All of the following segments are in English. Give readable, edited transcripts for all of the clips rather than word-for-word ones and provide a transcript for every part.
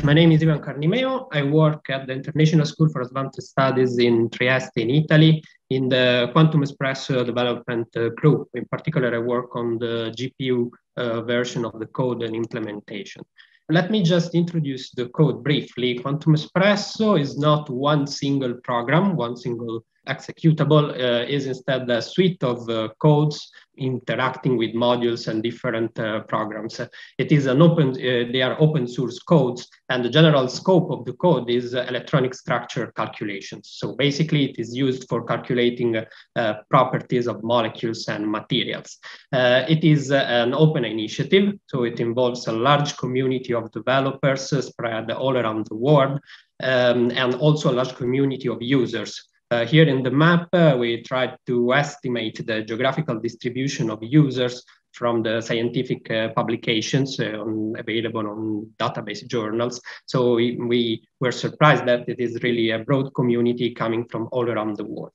my name is Canemio. I work at the International School for Advanced Studies in Trieste, in Italy, in the Quantum ESPRESSO development group. In particular, I work on the GPU version of the code and implementation. Let me just introduce the code briefly. Quantum ESPRESSO is not one single program, one single executable, is instead a suite of codes interacting with modules and different programs. It is an they are open source codes, and the general scope of the code is electronic structure calculations. So basically it is used for calculating properties of molecules and materials. It is an open initiative, so it involves a large community of developers spread all around the world, and also a large community of users. Here in the map, we tried to estimate the geographical distribution of users from the scientific publications available on database journals. So we were surprised that it is really a broad community coming from all around the world.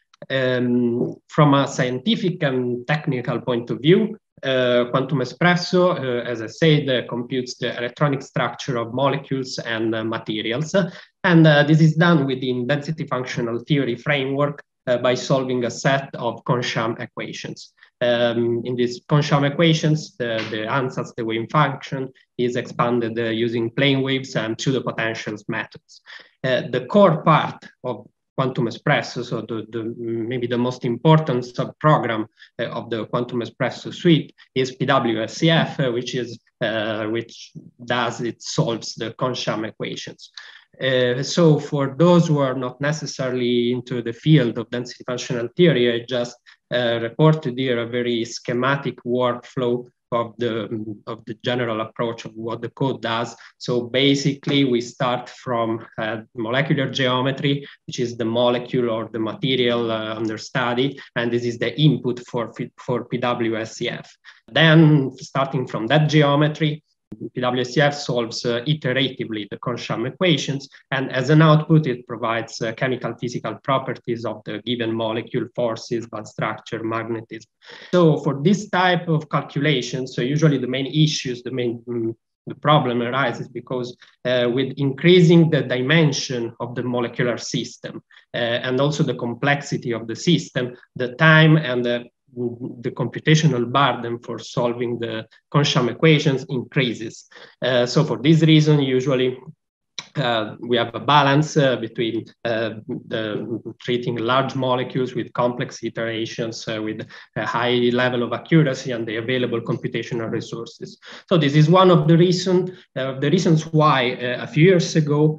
From a scientific and technical point of view, Quantum ESPRESSO, as I said, computes the electronic structure of molecules and materials. And this is done within density functional theory framework by solving a set of Kohn-Sham equations. In these Kohn-Sham equations, the ansatz, the wave function, is expanded using plane waves and pseudopotentials methods. The core part of Quantum ESPRESSO, so maybe the most important subprogram of the Quantum ESPRESSO suite is PWSCF, which solves the Kohn-Sham equations. So for those who are not necessarily into the field of density functional theory, I just reported here a very schematic workflow of the general approach of what the code does. So basically we start from molecular geometry, which is the molecule or the material under study, and this is the input for PWSCF. Then starting from that geometry, PWSCF solves iteratively the Kohn-Sham equations, and as an output, it provides chemical physical properties of the given molecule, forces, band structure, magnetism. So for this type of calculations, so usually the main issues, the problem arises because with increasing the dimension of the molecular system and also the complexity of the system, the time and the computational burden for solving the Kohn-Sham equations increases. So for this reason, usually we have a balance between treating large molecules with complex iterations with a high level of accuracy and the available computational resources. So this is one of the reasons why a few years ago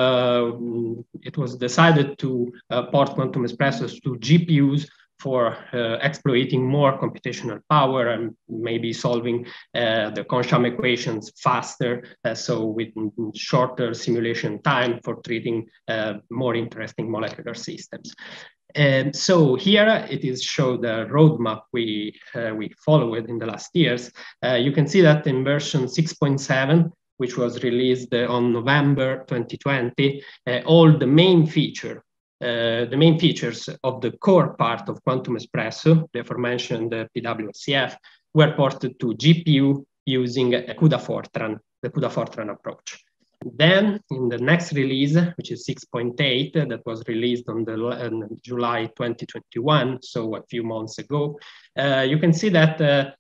it was decided to port Quantum ESPRESSO to GPUs for exploiting more computational power and maybe solving the Kohn-Sham equations faster, so with shorter simulation time for treating more interesting molecular systems. And so here it is show the roadmap we followed in the last years. You can see that in version 6.7, which was released on November 2020, all the main features of the core part of Quantum ESPRESSO, the aforementioned PWSCF, were ported to GPU using CUDA Fortran, the CUDA Fortran approach. Then in the next release, which is 6.8, that was released on July 2021, so a few months ago, you can see that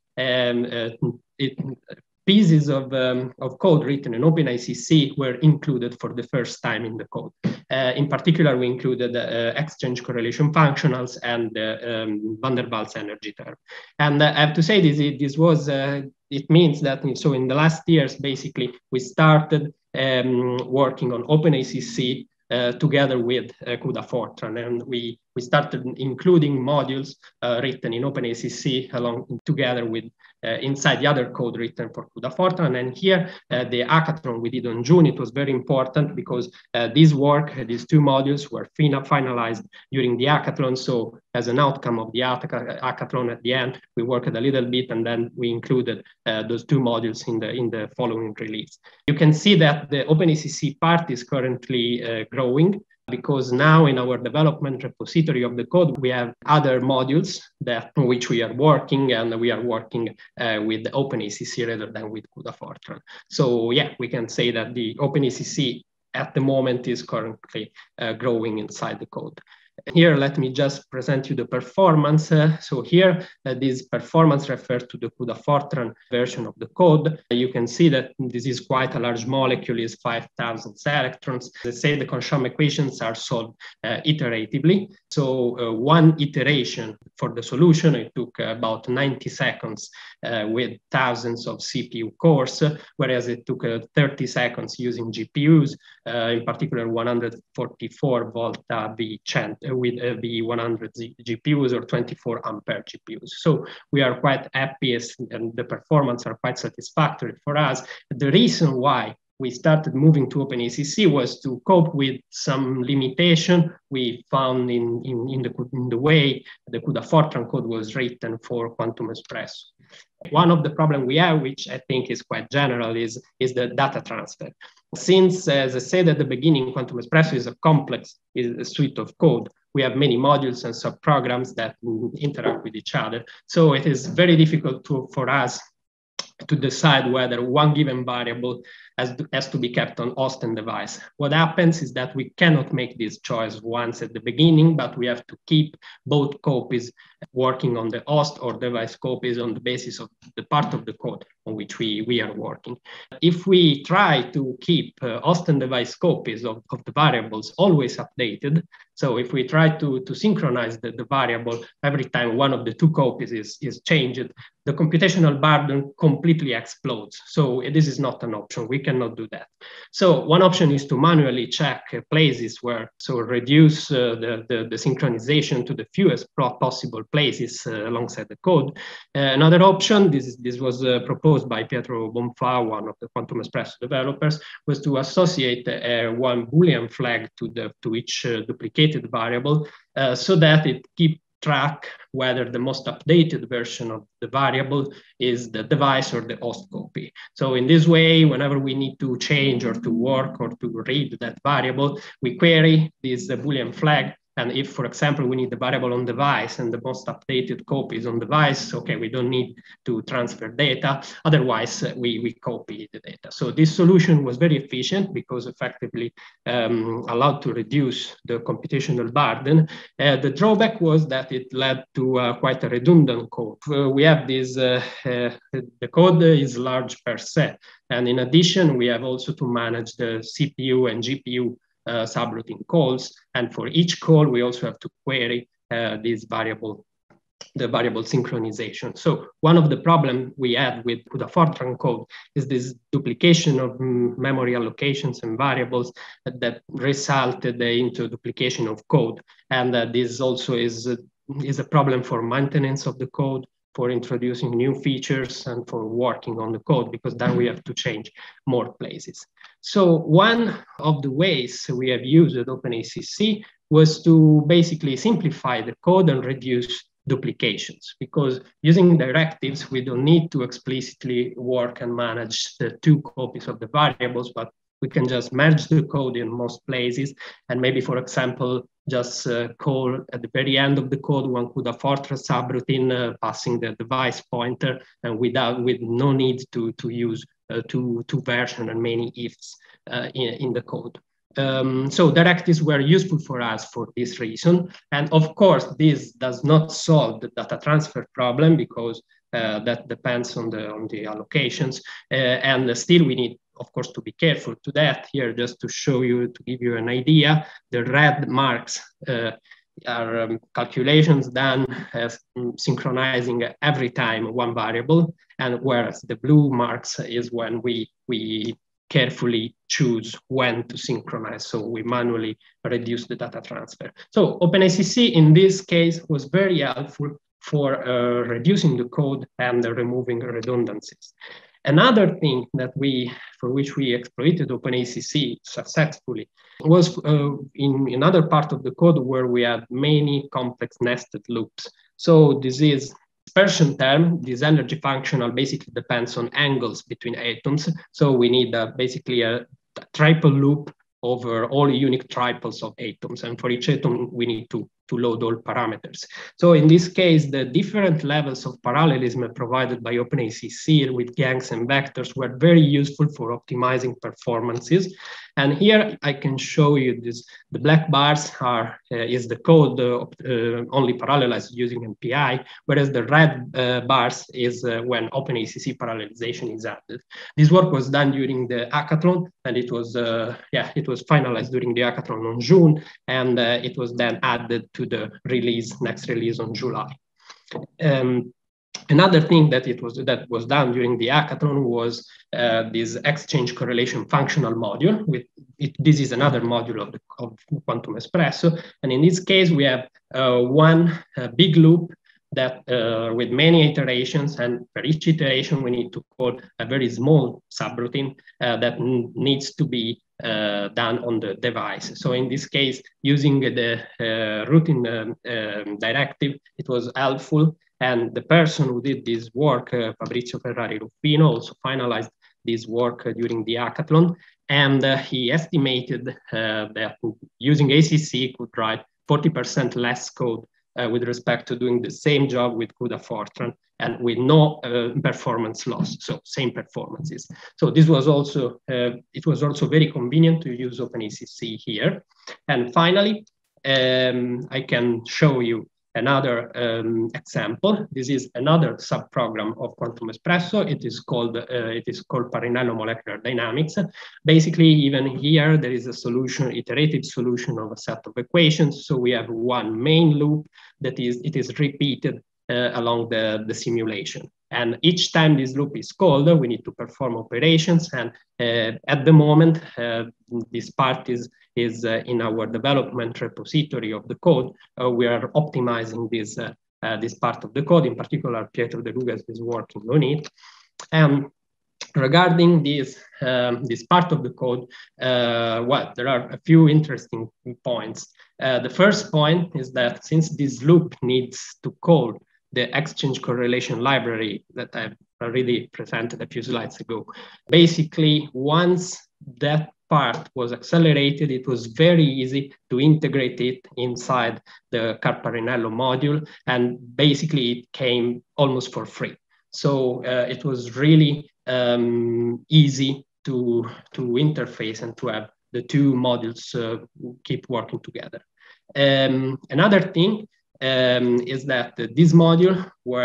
pieces of code written in OpenACC were included for the first time in the code. In particular, we included exchange correlation functionals and van der Waals energy term. And I have to say this was, it means that, so in the last years, basically, we started working on OpenACC together with CUDA Fortran, and we started including modules written in OpenACC together with inside the other code written for CUDA Fortran. And here, the hackathon we did in June, it was very important because this work, these two modules were finalized during the hackathon. So as an outcome of the hackathon at the end, we worked a little bit and then we included those two modules in the following release. You can see that the OpenACC part is currently growing. because now in our development repository of the code, we have other modules that which we are working, and we are working with OpenACC rather than with CUDA Fortran. So yeah, we can say that the OpenACC at the moment is currently growing inside the code. Here, let me just present you the performance. So here, this performance refers to the CUDA Fortran version of the code. You can see that this is quite a large molecule, is 5,000 electrons. Let's say the Conchamp equations are solved iteratively. So one iteration for the solution, it took about 90 seconds with thousands of CPU cores, whereas it took 30 seconds using GPUs, in particular 144 Volta with V100 GPUs or 24 ampere GPUs. So we are quite happy, and the performance are quite satisfactory for us. The reason why we started moving to OpenACC was to cope with some limitation we found in the way the CUDA Fortran code was written for Quantum ESPRESSO. One of the problems we have, which I think is quite general, is the data transfer. Since, as I said at the beginning, Quantum ESPRESSO is a complex suite of code. We have many modules and subprograms that interact with each other. So it is very difficult for us to decide whether one given variable has to be kept on host and device. What happens is that we cannot make this choice once at the beginning, but we have to keep both copies working on the host or device copies on the basis of the part of the code on which we are working. If we try to keep host and device copies of the variables always updated, so if we try to synchronize the variable every time one of the two copies is changed, the computational burden completely explodes. So this is not an option. We cannot do that. So one option is to manually check places where, so reduce the synchronization to the fewest possible places alongside the code. Another option, this was proposed by Pietro Bonfa, one of the Quantum ESPRESSO developers, was to associate one Boolean flag to each duplicated variable so that it keeps track whether the most updated version of the variable is the device or the host copy. So in this way, whenever we need to change or to work or to read that variable, we query this Boolean flag. And if, for example, we need the variable on device and the most updated copy is on device, okay, we don't need to transfer data. Otherwise, we copy the data. So this solution was very efficient because effectively allowed to reduce the computational burden. The drawback was that it led to quite a redundant code. We have this, the code is large per se. And in addition, we have also to manage the CPU and GPU subroutine calls, and for each call we also have to query this variable, the variable synchronization. So one of the problems we had with CUDA Fortran code is this duplication of memory allocations and variables that resulted into duplication of code, and this also is a problem for maintenance of the code, for introducing new features, and for working on the code, because then we have to change more places. So one of the ways we have used OpenACC was to basically simplify the code and reduce duplications, because using directives, we don't need to explicitly work and manage the two copies of the variables, but we can just merge the code in most places. And maybe, for example, just call at the very end of the code one CUDA Fortran subroutine passing the device pointer, and with no need to use two versions and many ifs in the code. So directives were useful for us for this reason. And of course, this does not solve the data transfer problem, because that depends on the allocations. And still we need, of course, to be careful to that. Here, just to show you, to give you an idea, the red marks are calculations done as synchronizing every time one variable, and whereas the blue marks is when we carefully choose when to synchronize. So we manually reduce the data transfer. So OpenACC in this case was very helpful for reducing the code and removing redundancies. Another thing for which we exploited OpenACC successfully was in another part of the code where we had many complex nested loops. So this is dispersion term. This energy functional basically depends on angles between atoms. So we need basically a triple loop over all unique triples of atoms. And for each atom, we need to load all parameters. So in this case, the different levels of parallelism provided by OpenACC with gangs and vectors were very useful for optimizing performances. And here I can show you this. The black bars is the code only parallelized using MPI, whereas the red bars is when OpenACC parallelization is added. This work was done during the hackathon, and it was finalized during the hackathon on June, and it was then added to the next release on July. Another thing that was done during the hackathon was this exchange correlation functional module. This is another module of Quantum ESPRESSO, and in this case we have one big loop that with many iterations, and for each iteration we need to call a very small subroutine that needs to be done on the device. So in this case, using the routine directive, it was helpful. And the person who did this work, Fabrizio Ferrari Ruffino, also finalized this work during the hackathon. And he estimated that using ACC could write 40% less code with respect to doing the same job with CUDA Fortran and with no performance loss, so same performances. So this was also, it was also very convenient to use OpenACC here. And finally, I can show you another example. This is another subprogram of Quantum ESPRESSO. It is called Parinello Molecular Dynamics. Basically, even here, there is a solution, iterative solution of a set of equations. So we have one main loop that it is repeated along the simulation. And each time this loop is called, we need to perform operations. And at the moment, this part is in our development repository of the code. We are optimizing this part of the code. In particular, Pietro De Lugas is working on it. And regarding this part of the code, well, there are a few interesting points. The first point is that since this loop needs to call the exchange correlation library that I've already presented a few slides ago, basically once that part was accelerated, it was very easy to integrate it inside the Parinello module, and basically it came almost for free. So it was really easy to interface and to have the two modules keep working together. Another thing is that this module,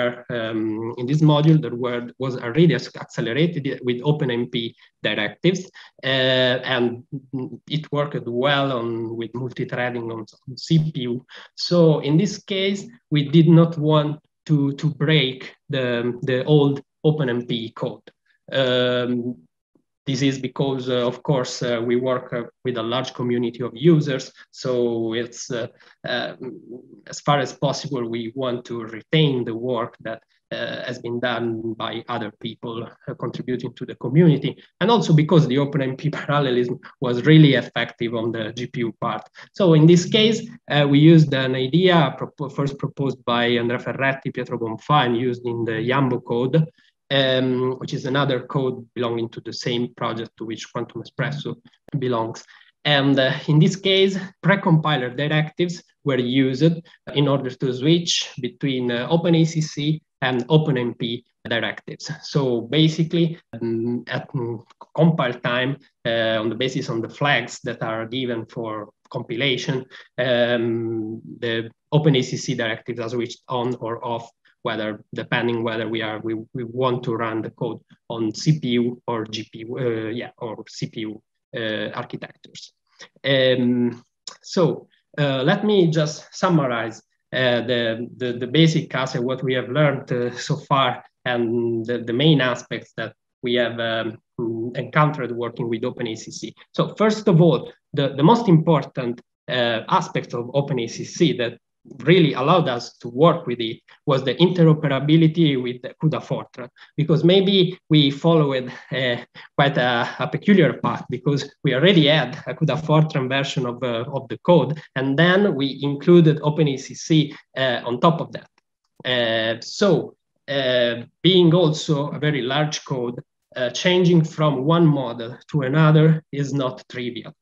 in this module, there was already accelerated with OpenMP directives, and it worked well with multi-threading on CPU. So in this case, we did not want to break the old OpenMP code. This is because, of course, we work with a large community of users. So it's, as far as possible, we want to retain the work that has been done by other people contributing to the community. And also because the OpenMP parallelism was really effective on the GPU part. So in this case, we used an idea first proposed by Andrea Ferretti, Pietro Bonfa, and used in the Yambo code, which is another code belonging to the same project to which Quantum ESPRESSO belongs. And in this case, pre-compiler directives were used in order to switch between OpenACC and OpenMP directives. So basically, at compile time, on the basis of the flags that are given for compilation, the OpenACC directives are switched on or off, depending whether we want to run the code on CPU or GPU, or CPU architectures. So let me just summarize the basic concept, what we have learned so far, and the main aspects that we have encountered working with OpenACC. So first of all, the most important aspect of OpenACC that really allowed us to work with it was the interoperability with the CUDA Fortran, because maybe we followed quite a peculiar path, because we already had a CUDA Fortran version of the code, and then we included OpenACC on top of that. So being also a very large code, changing from one model to another is not trivial.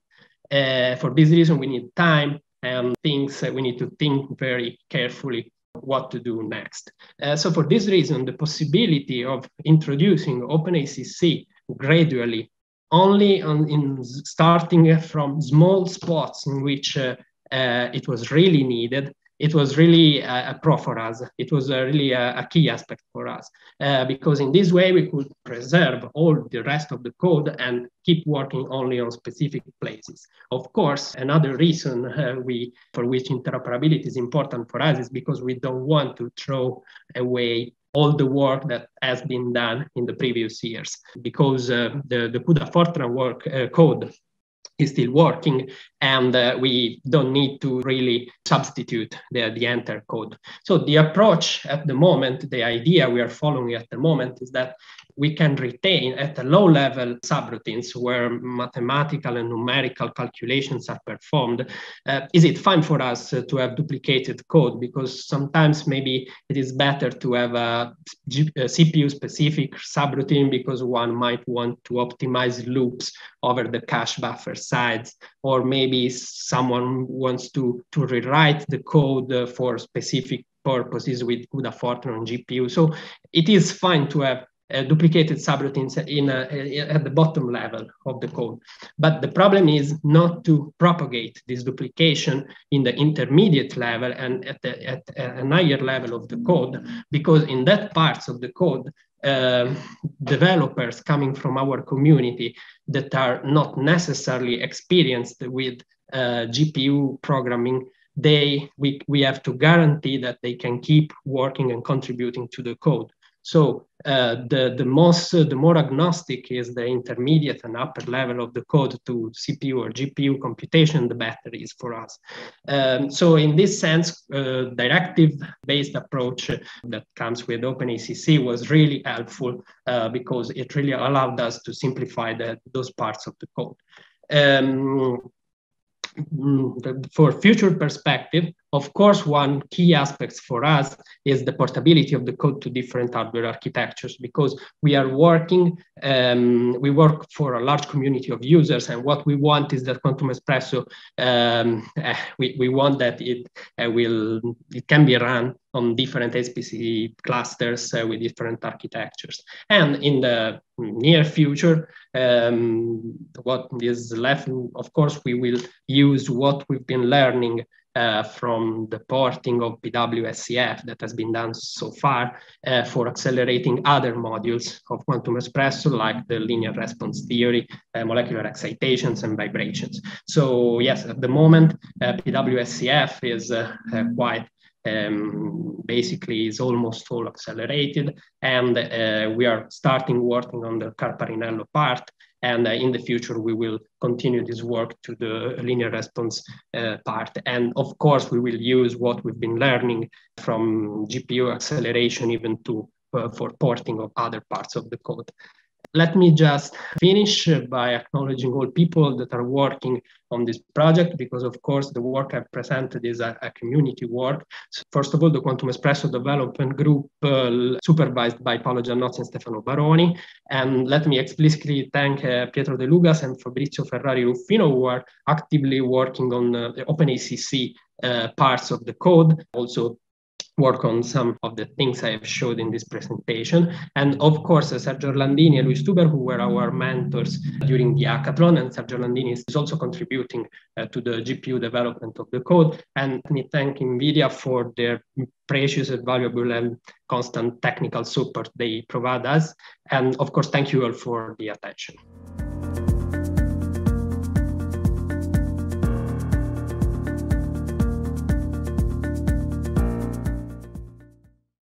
For this reason, we need time and things we need to think very carefully what to do next. So for this reason, the possibility of introducing OpenACC gradually, only in starting from small spots in which it was really needed, it was really a pro for us. It was really a key aspect for us, because in this way we could preserve all the rest of the code and keep working only on specific places. Of course, another reason for which interoperability is important for us is because we don't want to throw away all the work that has been done in the previous years, because the CUDA Fortran code is still working, and we don't need to really substitute the entire code. So the approach at the moment, the idea we are following at the moment is that we can retain at a low level subroutines where mathematical and numerical calculations are performed. Is it fine for us to have duplicated code? Because sometimes maybe it is better to have a CPU specific subroutine because one might want to optimize loops over the cache buffer size, or maybe someone wants to rewrite the code for specific purposes with CUDA Fortran and GPU. So it is fine to have duplicated subroutines at the bottom level of the code. But the problem is not to propagate this duplication in the intermediate level and at a higher level of the code, because in that parts of the code, developers coming from our community that are not necessarily experienced with GPU programming, we have to guarantee that they can keep working and contributing to the code. So the more agnostic is the intermediate and upper level of the code to CPU or GPU computation, the better it is for us. So in this sense, directive-based approach that comes with OpenACC was really helpful because it really allowed us to simplify those parts of the code. For future perspective, of course, one key aspect for us is the portability of the code to different hardware architectures, because we are working, we work for a large community of users, and what we want is that Quantum ESPRESSO, we want that it can be run on different HPC clusters with different architectures. And in the near future, what is left, of course, we will use what we've been learning from the porting of PWSCF that has been done so far for accelerating other modules of Quantum ESPRESSO, like the linear response theory, molecular excitations, and vibrations. So yes, at the moment, PWSCF is quite basically is almost all accelerated, and we are starting working on the Carparinello part, and in the future we will continue this work to the linear response part. And of course we will use what we've been learning from GPU acceleration even for porting of other parts of the code. Let me just finish by acknowledging all people that are working on this project, because of course the work I've presented is a community work. So first of all, the Quantum ESPRESSO development group supervised by Paolo Giannozzi and Stefano Baroni. And let me explicitly thank Pietro De Lugas and Fabrizio Ferrari Ruffino, who are actively working on the OpenACC parts of the code, also work on some of the things I have showed in this presentation. And of course, Sergio Orlandini and Luis Tuber, who were our mentors during the hackathon, and Sergio Orlandini is also contributing to the GPU development of the code. And let me thank NVIDIA for their precious and valuable and constant technical support they provide us. And of course, thank you all for the attention.